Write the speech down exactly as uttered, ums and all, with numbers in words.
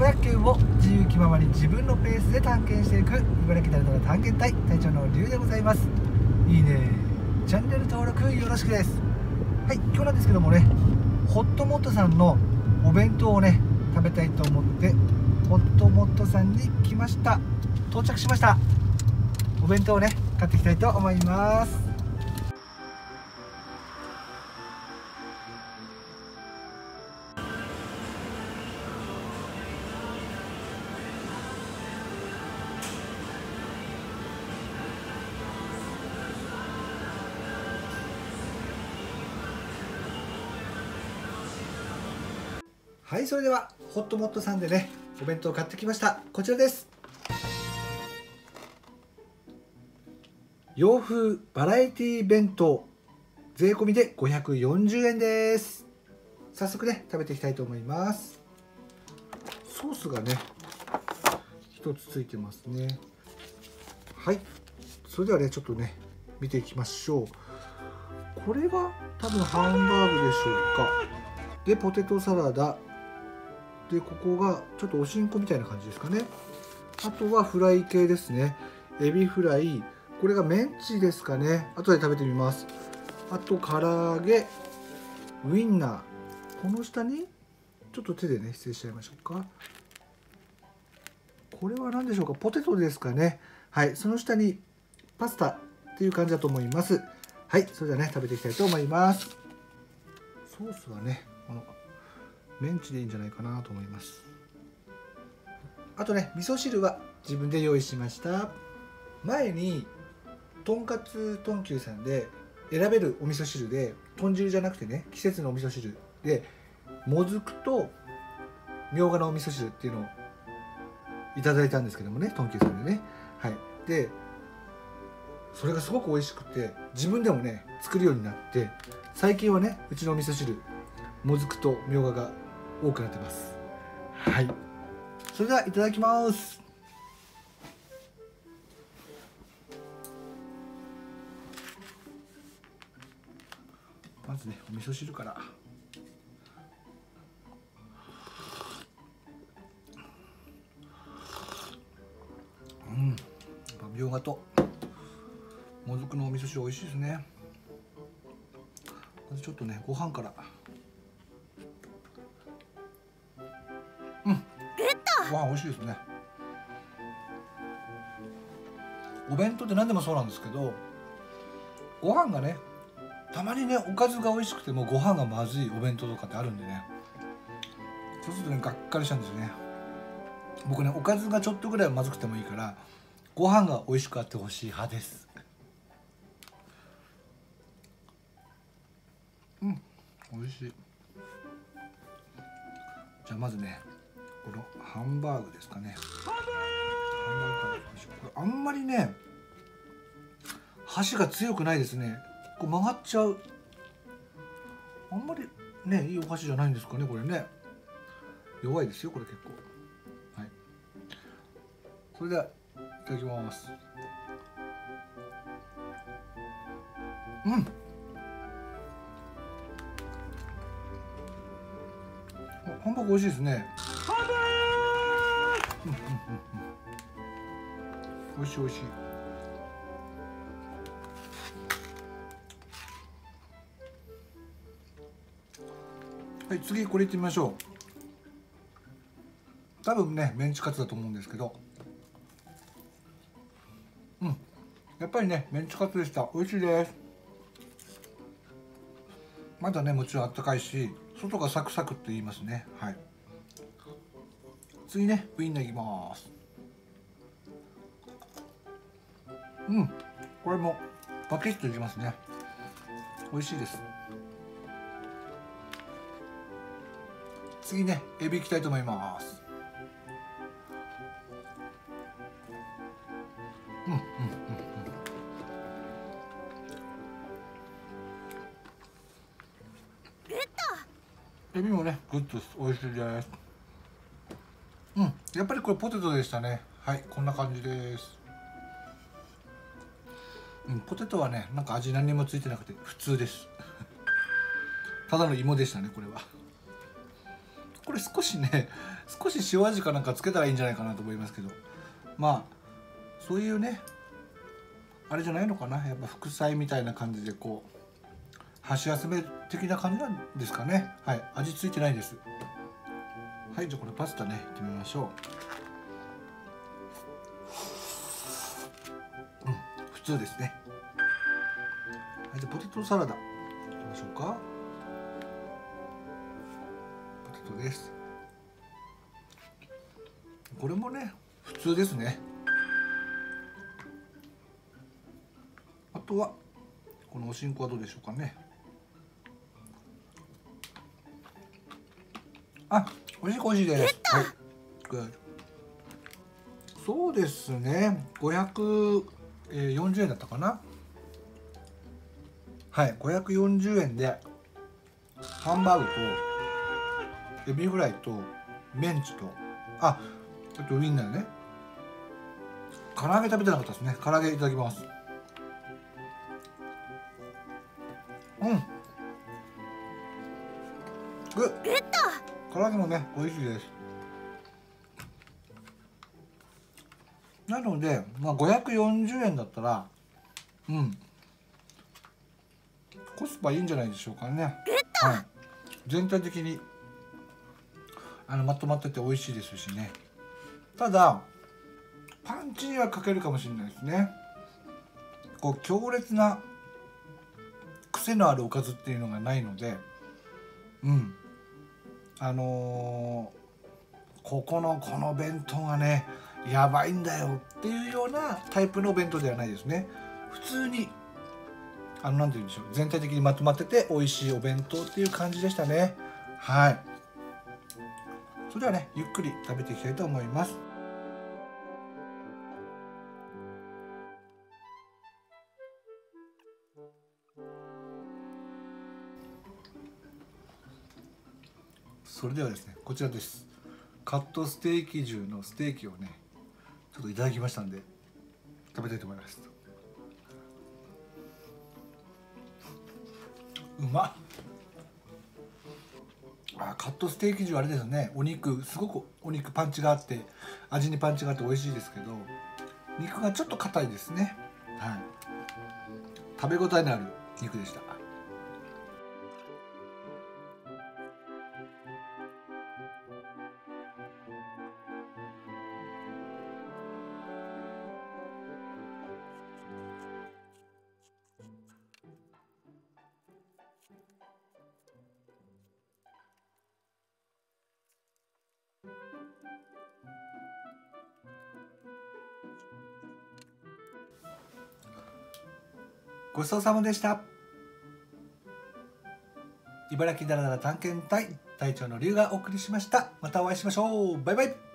茨城県を自由気ままに自分のペースで探検していく茨城だらだら探検隊隊長のりゅうでございます。いいね、チャンネル登録よろしくです。はい、今日なんですけどもね、ホットモットさんのお弁当をね食べたいと思ってホットモットさんに来ました。到着しました。お弁当をね買っていきたいと思います。はい、それではホットモットさんでねお弁当を買ってきました。こちらです。洋風バラエティ弁当税込みでごひゃくよんじゅうえんです。早速ね食べていきたいと思います。ソースがね一つついてますね。はい、それではねちょっとね見ていきましょう。これが多分ハンバーグでしょうか。でポテトサラダで、ここがちょっとおしんこみたいな感じですかね。あとはフライ系ですね。エビフライ、これがメンチですかね。後で食べてみます。あと唐揚げ、ウインナー、この下にちょっと手でね失礼しちゃいましょうか。これは何でしょうか。ポテトですかね。はい、その下にパスタっていう感じだと思います。はい、それではね食べていきたいと思います。ソースはねこのメンチでいいんじゃないかなと思います。あとね味噌汁は自分で用意しました。前にとんかつとんきゅうさんで選べるお味噌汁で豚汁じゃなくてね季節のお味噌汁でもずくとみょうがのお味噌汁っていうのをいただいたんですけどもね、とんきゅうさんでね。はい、でそれがすごく美味しくて自分でもね作るようになって、最近はねうちのお味噌汁もずくとみょうがが多くなってます。はい、それではいただきます。まずねお味噌汁から。うん、やっぱみょうがともずくのお味噌汁美味しいですね。まずちょっとねご飯から。うん、ご飯美味しいですね。お弁当って何でもそうなんですけど、ご飯がねたまにねおかずが美味しくてもご飯がまずいお弁当とかってあるんでね、そうするとねがっかりしちゃうんですよね。僕ねおかずがちょっとぐらいまずくてもいいからご飯が美味しくあってほしい派です。うん、美味しい。じゃあまずねこのハンバーグですかね。ハンバーグからいきましょう。これあんまりね箸が強くないですね。こう曲がっちゃう。あんまりねいいお箸じゃないんですかねこれね。弱いですよこれ結構。はい、それではいただきます。うん、ハンバーグ美味しいですね。うんうんうんうん、美味しい美味しい。はい、次これいってみましょう。多分ねメンチカツだと思うんですけど、うん、やっぱりねメンチカツでした。美味しいです。まだねもちろんあったかいし外がサクサクって言いますね。はい、次ねウインナーいきます。うん、これもバキッといきますね。美味しいです。次ねエビいきたいと思います。うんうんうんうん、エビもねグッドです。美味しいです。うん、やっぱりこれポテトでしたね。はい、こんな感じです。うん、ポテトはねなんか味何にもついてなくて普通ですただの芋でしたねこれは。これ少しね少し塩味かなんかつけたらいいんじゃないかなと思いますけど、まあそういうねあれじゃないのかな、やっぱ副菜みたいな感じでこう箸休め的な感じなんですかね。はい、味ついてないです。はい、じゃあこれパスタねいってみましょう。うん、普通ですね。はい、じゃあポテトサラダいきましょうか。ポテトです。これもね普通ですね。あとはこのおしんこはどうでしょうかね。あ、おいしい、おいしいです。はい。そうですね。ごひゃくよんじゅうえんだったかな。はい、ごひゃくよんじゅうえんでハンバーグとエビフライとメンチと、あ、あとウインナーね。唐揚げ食べてなかったですね。唐揚げいただきます。うん。グッ。唐揚げもね美味しいです。なので、まあ、ごひゃくよんじゅうえんだったらうんコスパいいんじゃないでしょうかね。はい、全体的にあのまとまってて美味しいですしね。ただパンチには欠けるかもしれないですね。こう強烈な癖のあるおかずっていうのがないので、うんあのー、ここのこの弁当がねやばいんだよっていうようなタイプの弁当ではないですね。普通にあのなんて言うんでしょう、全体的にまとまってて美味しいお弁当っていう感じでしたね。はい、それではねゆっくり食べていきたいと思います。それではですね、こちらです。カットステーキ重のステーキをねちょっといただきましたんで食べたいと思います。うまっ。あ、カットステーキ重あれですね、お肉すごくお肉パンチがあって味にパンチがあって美味しいですけど、肉がちょっと硬いですね。はい、食べ応えのある肉でした。ごちそうさまでした。茨城だらだら探検隊隊長の龍がお送りしました。またお会いしましょう。バイバイ。